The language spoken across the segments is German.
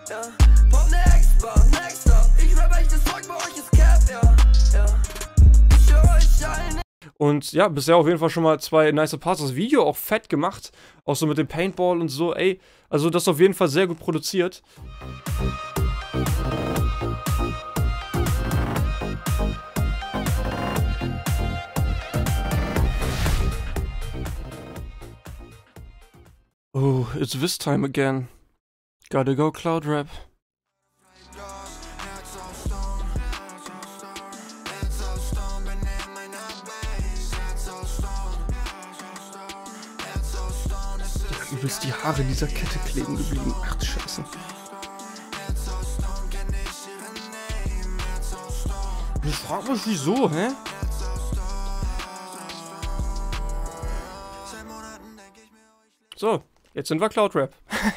ja. Pop ne Extra, next up. Ich rap echtes Zeug, bei euch ist Cap, ja, ja. Ich höre euch allen. Und ja, bisher auf jeden Fall schon mal 2 nice Parts. Das Video auch fett gemacht. Auch so mit dem Paintball und so, ey. Also das ist auf jeden Fall sehr gut produziert. Oh, it's this time again. Gotta go, Cloud Rap. Übelst die Haare dieser Kette kleben geblieben. Ach du Scheiße. Ich frag mich wieso, hä? So, jetzt sind wir Cloud Rap.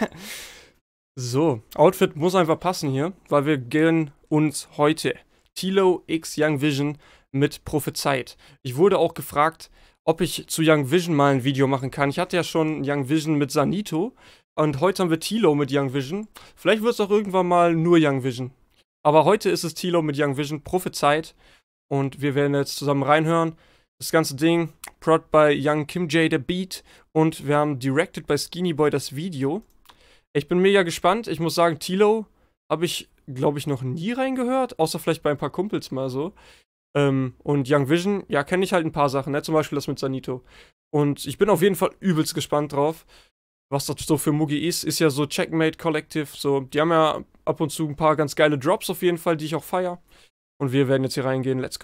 So, Outfit muss einfach passen hier, weil wir gehen uns heute Tilo x Young Vision mit Prophezeit. Ich wurde auch gefragt, ob ich zu Young Vision mal ein Video machen kann. Ich hatte ja schon Young Vision mit Sanito und heute haben wir Tilo mit Young Vision. Vielleicht wird es auch irgendwann mal nur Young Vision. Aber heute ist es Tilo mit Young Vision, Prophezeit. Und wir werden jetzt zusammen reinhören. Das ganze Ding, prod bei Young Kim J, der Beat. Und wir haben directed bei Skinny Boy das Video. Ich bin mega gespannt. Ich muss sagen, Tilo habe ich, glaube ich, noch nie reingehört. Außer vielleicht bei ein paar Kumpels mal so. Und Young Vision, ja, kenne ich halt ein paar Sachen, ne? Zum Beispiel das mit Sanito. Und ich bin auf jeden Fall übelst gespannt drauf, was das so für Mugi ist. Ist ja so Checkmate Collective, so, die haben ja ab und zu ein paar ganz geile Drops auf jeden Fall, die ich auch feier. Und wir werden jetzt hier reingehen, let's go.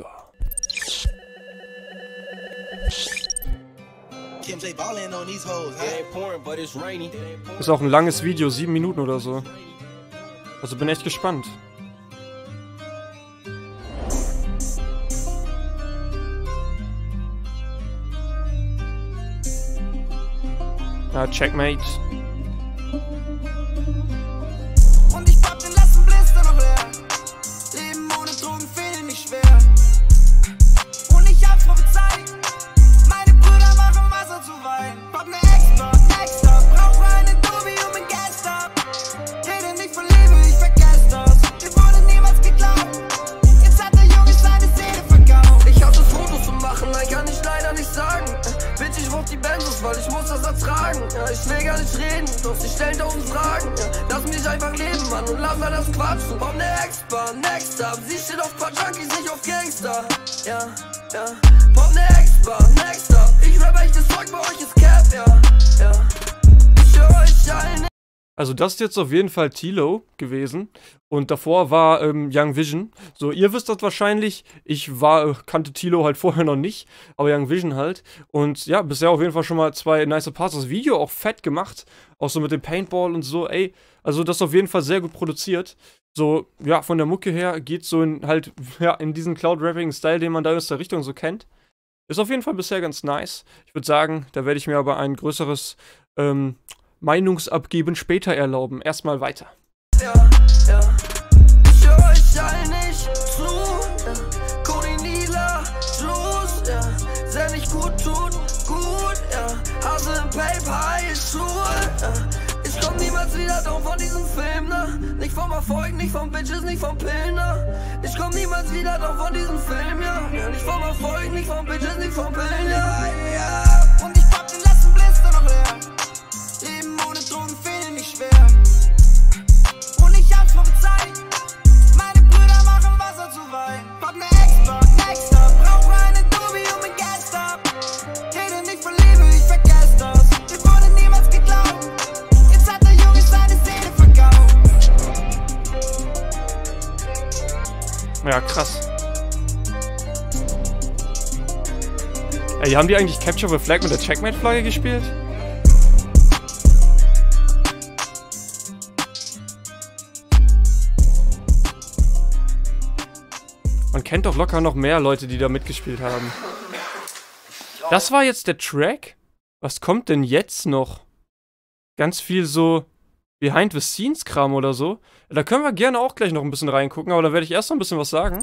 Ist auch ein langes Video, 7 Minuten oder so. Also bin echt gespannt. Ja, Checkmate. Und ich pack den letzten Blister noch leer. Leben ohne Drogen fehlen nicht schwer. Und ich hab's prophezeit. Meine Brüder machen Wasser zu Wein. Pack ne Extra, brauch eine Dobi und bin Gangster. Rede nicht von Liebe, ich vergess das. Dir wurde niemals geglaubt. Jetzt hat der Junge seine Seele verkauft. Ich hatte Fotos zu machen, nein, kann ich leider nicht sagen. Bitch, ich brauch die Benzos, weil ich muss das ertragen. Ja, ich will gar nicht reden, doch sie stellen 1000 Fragen. Ja, lass mich einfach leben, Mann, und lass mal das quatschen. Komm, ne Extra, next up. Sie steht auf paar Junkies, nicht auf Gangster. Ja, ja. Pop ne Extra, next up. Ich rap echtes Zeug, bei euch ist Cap, ja, ja. Ich höre euch allen. Also das ist jetzt auf jeden Fall Tilo gewesen und davor war Young Vision. So, ihr wisst das wahrscheinlich, ich kannte Tilo halt vorher noch nicht, aber Young Vision halt. Und ja, bisher auf jeden Fall schon mal 2 nice Parts. Das Video auch fett gemacht, auch so mit dem Paintball und so, ey. Also das ist auf jeden Fall sehr gut produziert. So, ja, von der Mucke her geht so in halt, ja, in diesen Cloud-Rapping-Style, den man da aus der Richtung so kennt. Ist auf jeden Fall bisher ganz nice. Ich würde sagen, da werde ich mir aber ein größeres, Meinungsabgeben später erlauben. Erstmal weiter. Ja, ja. Ich höre euch allen nicht zu. Ja. Cody Nila, Juice, ja. Sehr nicht gut tut, gut, ja. Hause im Paper, High Schule, ja. Ich komm niemals wieder down von diesem Film, ne? Nicht vom Erfolg, nicht von Bitches, nicht vom Pillen, ne? Ich komm niemals wieder down von diesem Film, ja. Ja, nicht vom Erfolg, nicht von Bitches, nicht vom Pillen, ja, ja. Und ich pack den letzten Blister noch leer. Leben ohne Drogen fehlen nicht schwer. Und ich hab's prophezeit. Meine Brüder machen Wasser zu Wein. Pack ne Extra, brauch eine Dobi und bin Gangster. Rede nicht von Liebe, ich vergess das. Dir wurde niemals geglaubt. Jetzt hat der Junge seine Seele verkauft. Ja, krass. Ey, haben die eigentlich Capture the Flag mit der Checkmate-Flagge gespielt? Man kennt doch locker noch mehr Leute, die da mitgespielt haben. Das war jetzt der Track? Was kommt denn jetzt noch? Ganz viel so Behind-the-Scenes-Kram oder so. Da können wir gerne auch gleich noch ein bisschen reingucken, aber da werde ich erst noch ein bisschen was sagen.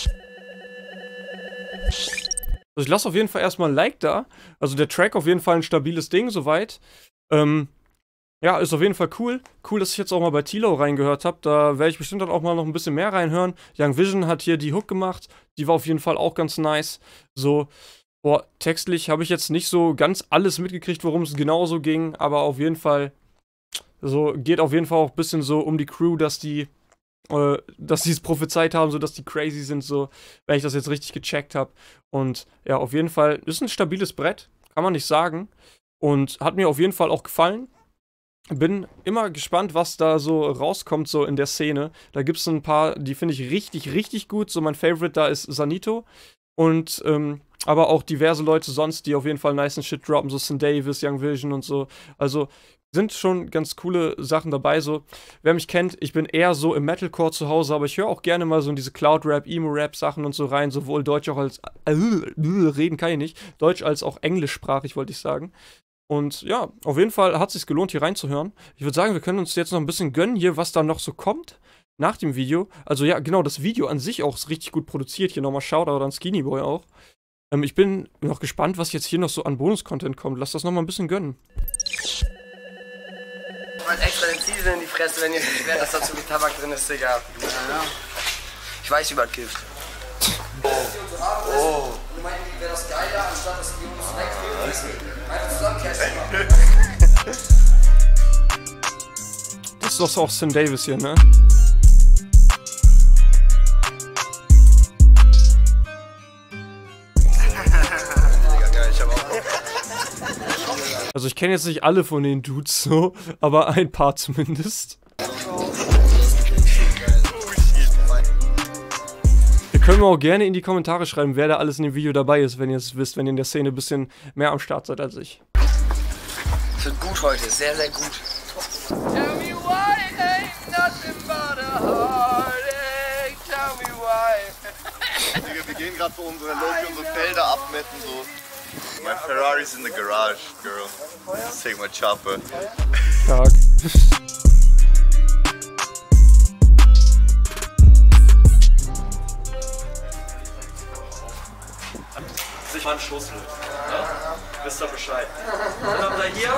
Also ich lasse auf jeden Fall erstmal ein Like da. Also der Track auf jeden Fall ein stabiles Ding, soweit. ja, ist auf jeden Fall cool. Cool, dass ich jetzt auch mal bei Tilo reingehört habe. Da werde ich bestimmt dann auch mal noch ein bisschen mehr reinhören. Young Vision hat hier die Hook gemacht. Die war auf jeden Fall auch ganz nice. So, boah, textlich habe ich jetzt nicht so ganz alles mitgekriegt, worum es genauso ging. Aber auf jeden Fall, so, geht auf jeden Fall auch ein bisschen so um die Crew, dass die es prophezeit haben, so dass die crazy sind, so, wenn ich das jetzt richtig gecheckt habe. Und ja, auf jeden Fall ist ein stabiles Brett, kann man nicht sagen. Und hat mir auf jeden Fall auch gefallen. Bin immer gespannt, was da so rauskommt, so in der Szene. Da gibt es ein paar, die finde ich richtig, richtig gut. So mein Favorite da ist Sanito. Und, aber auch diverse Leute sonst, die auf jeden Fall nice Shit droppen, so Sin Davis, Young Vision und so. Also sind schon ganz coole Sachen dabei, so. Wer mich kennt, ich bin eher so im Metalcore zu Hause, aber ich höre auch gerne mal so in diese Cloud-Rap, Emo-Rap-Sachen und so rein, sowohl Deutsch auch als, reden kann ich nicht, Deutsch als auch englischsprachig, wollte ich sagen. Und ja, auf jeden Fall hat es sich gelohnt, hier reinzuhören. Ich würde sagen, wir können uns jetzt noch ein bisschen gönnen hier, was da noch so kommt nach dem Video. Also ja, genau, das Video an sich auch ist richtig gut produziert. Hier nochmal Shoutout an Skinny Boy auch. Ich bin noch gespannt, was jetzt hier noch so an Bonus-Content kommt. Lass das nochmal ein bisschen gönnen. Mal extra den Ziesel in die Fresse, wenn ihr nicht schwert, dass da zu viel Tabak drin ist, Digga. Ja. Ich weiß über das Gift. Oh. Du meinst, wäre das geiler, anstatt dass die Jungs wegfliegen? Einfach zusammenkästen. Das ist doch auch Sin Davis hier, ne? Also ich kenne jetzt nicht alle von den Dudes so, aber ein paar zumindest. Ihr könnt mir auch gerne in die Kommentare schreiben, wer da alles in dem Video dabei ist, wenn ihr es wisst, wenn ihr in der Szene ein bisschen mehr am Start seid als ich. Es wird gut heute, sehr, sehr gut. Tell me why it ain't nothing but a heartache. Tell me why. Digga, wir gehen gerade so unsere Felder abmetten, so. My Ferrari's in the garage, girl. Let's take my chopper. Stark. Sich mal einen Schussel. Ja? Wisst ihr Bescheid. Dann haben wir hier.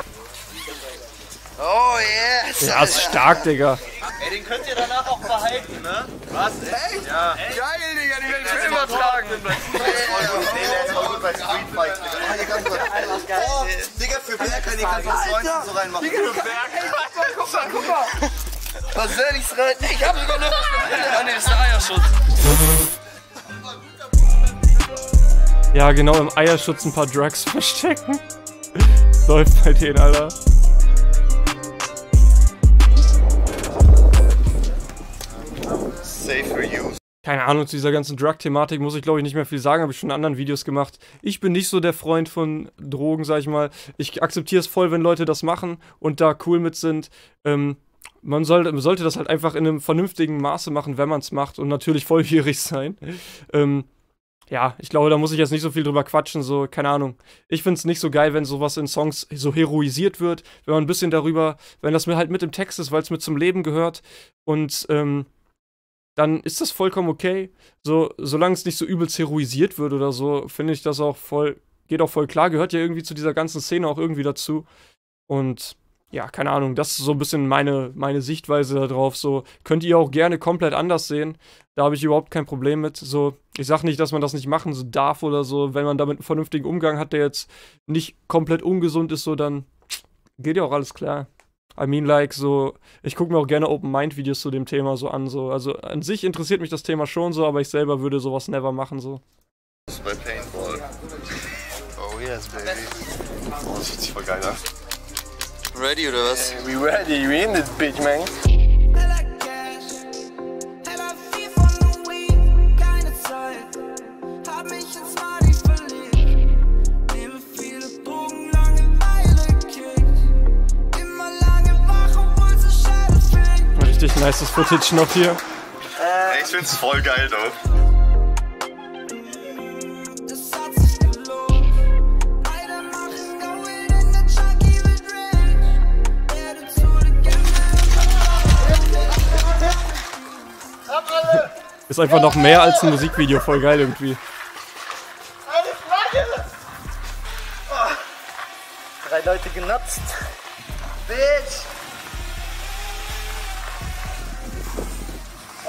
Oh yes! Ja, ist stark, Digga. Ey, den könnt ihr danach auch behalten, ne? Was? Echt? Ja. Echt? Geil, Digga, die werden schön übertragen. Nee, der ist auch gut bei Street Fight, Digga. Oh, Digga, für Berg kann ich von Freunden so reinmachen. Für Berg? Guck mal. Was soll ich's rein? Ich hab sogar noch... Ah, ne, das ist der Eierschutz. Ja, genau, im Eierschutz ein paar Drugs verstecken. Läuft bei denen, Alter. Safe for use. Keine Ahnung, zu dieser ganzen Drug-Thematik muss ich, glaube ich, nicht mehr viel sagen. Habe ich schon in anderen Videos gemacht. Ich bin nicht so der Freund von Drogen, sag ich mal. Ich akzeptiere es voll, wenn Leute das machen und da cool mit sind. Man sollte das halt einfach in einem vernünftigen Maße machen, wenn man es macht und natürlich volljährig sein. Ja, ich glaube, da muss ich jetzt nicht so viel drüber quatschen, so, keine Ahnung. Ich find's nicht so geil, wenn sowas in Songs so heroisiert wird, wenn man ein bisschen darüber, wenn das mir halt mit im Text ist, weil es mit zum Leben gehört und, dann ist das vollkommen okay. So, solange es nicht so übelst heroisiert wird oder so, finde ich das auch voll, geht auch voll klar, gehört ja irgendwie zu dieser ganzen Szene auch irgendwie dazu. Und ja, keine Ahnung, das ist so ein bisschen meine Sichtweise da drauf. So, könnt ihr auch gerne komplett anders sehen. Da habe ich überhaupt kein Problem mit. So, ich sage nicht, dass man das nicht machen so darf oder so. Wenn man damit einen vernünftigen Umgang hat, der jetzt nicht komplett ungesund ist, so, dann geht ja auch alles klar. I mean, like, so, ich gucke mir auch gerne Open-Mind-Videos zu dem Thema so an, so. Also, an sich interessiert mich das Thema schon so, aber ich selber würde sowas never machen, so. Das ist bei Paintball. Oh yes, baby. Oh, das hört sich voll geil an. Ready oder was? We ready, we in this bitch, man. Richtig nices Footage noch hier. Ich find's voll geil, doch. Ist einfach noch mehr als ein Musikvideo, voll geil irgendwie. Eine Flagge! Oh. 3 Leute genutzt. Bitch!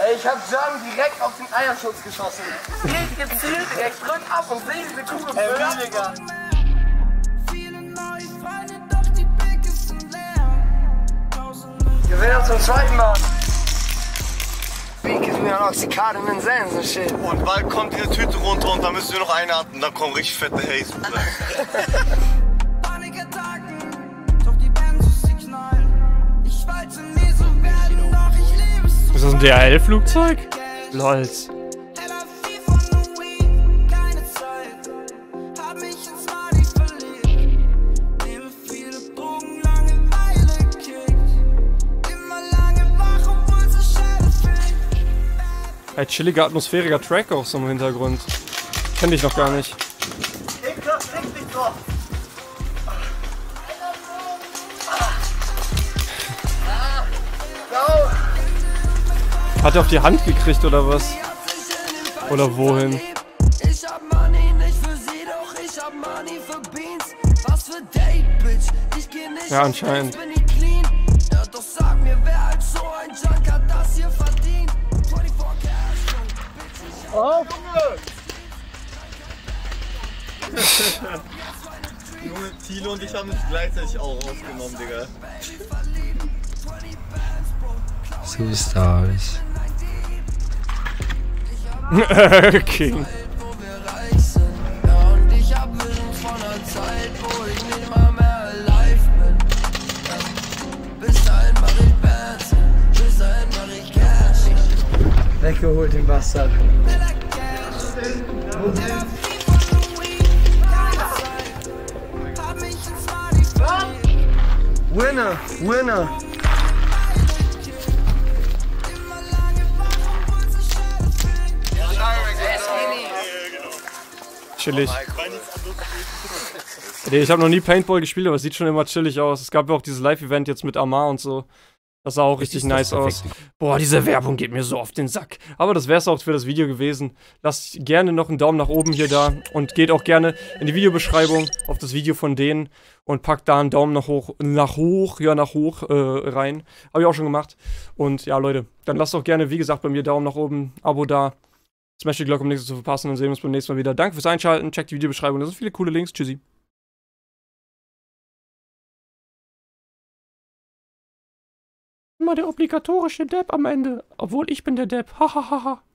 Ey, ich hab John direkt auf den Eierschutz geschossen. Richtig gezielt, direkt drück ab und seh diese Kugel. Ey, weniger. Wir sehen uns zum zweiten Mal. Wie gibt mir noch Oxycodon und Sensen, shit. Und bald kommt diese Tüte runter und dann müssen wir noch einatmen, dann kommt richtig fette Haze. Ist das ein DHL-Flugzeug? Lolz. Ein chilliger, atmosphärischer Track auch so im Hintergrund. Kenn ich noch gar nicht. Hat er auf die Hand gekriegt oder was? Oder wohin? Ich hab Money nicht für sie, doch ich hab Money für Beans. Was für Date, Bitch? Ich geh nicht. Ja, anscheinend. Bin ich clean? Ja, doch sag mir, wer halt so ein Junk hat das hier verdient? 24 Cash, Bitch. Oh, Junge, Thilo und ich haben uns gleichzeitig auch aufgenommen, Digga. Superstars. King. Ja, und ich hab Visions von einer Zeit, wo ich nicht mal mehr alive bin. Ja, bis dahin mach ich Bands, bis dahin mach ich Cash. Weggeholt den Bastard. Winner, Winner. Chillig. Nee, ich habe noch nie Paintball gespielt, aber es sieht schon immer chillig aus. Es gab ja auch dieses Live-Event jetzt mit Amar und so. Das sah auch richtig nice aus. Boah, diese Werbung geht mir so auf den Sack. Aber das wär's auch für das Video gewesen. Lasst gerne noch einen Daumen nach oben hier da und geht auch gerne in die Videobeschreibung auf das Video von denen und packt da einen Daumen nach hoch rein. Habe ich auch schon gemacht. Und ja, Leute, dann lasst auch gerne, wie gesagt, bei mir Daumen nach oben, Abo da. Smash die Glocke, um nichts zu verpassen. Dann sehen wir uns beim nächsten Mal wieder. Danke fürs Einschalten. Checkt die Videobeschreibung. Da sind viele coole Links. Tschüssi. Immer der obligatorische Depp am Ende. Obwohl ich bin der Depp. Hahaha.